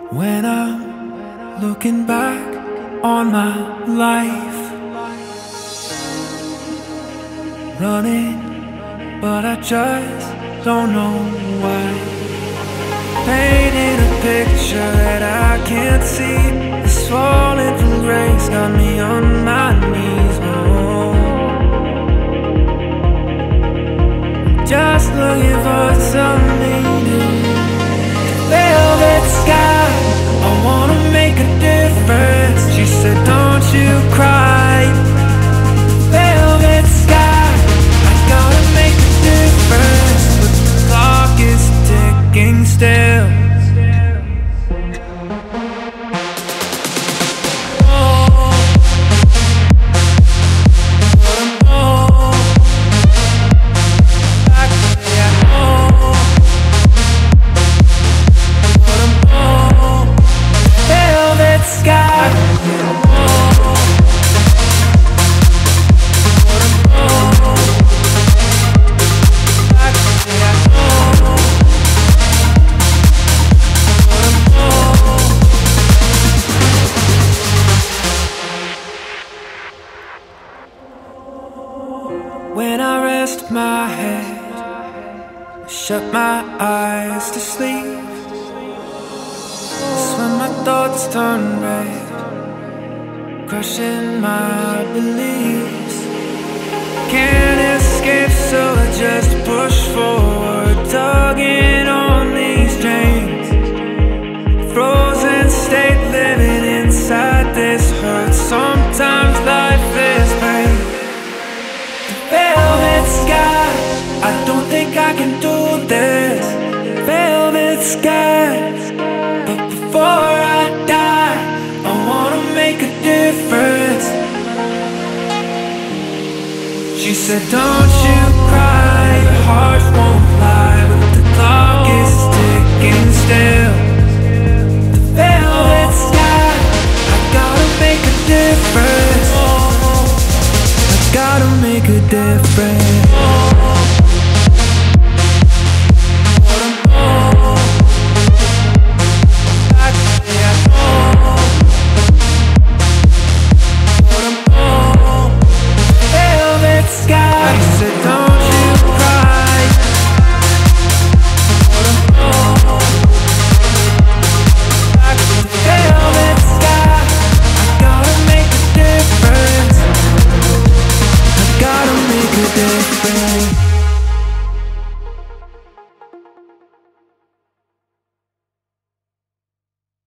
When I'm looking back on my life, running, but I just don't know why. Painting a picture that I can't see. This falling from grace got me on my knees. Oh, just looking for something new. Velvet sky, I wanna make a difference. She said, don't you cry. Velvet sky, I gotta make a difference, but the clock is ticking still. When I rest my head, shut my eyes to sleep, that's when my thoughts turn red, crushing my beliefs. Can't escape, so I just push forward, tugging on these chains. Frozen state, living inside this hurt. Sometimes life is pain. Velvet sky, I don't think I can do this. Velvet sky, but before I die, I wanna make a difference. She said, don't you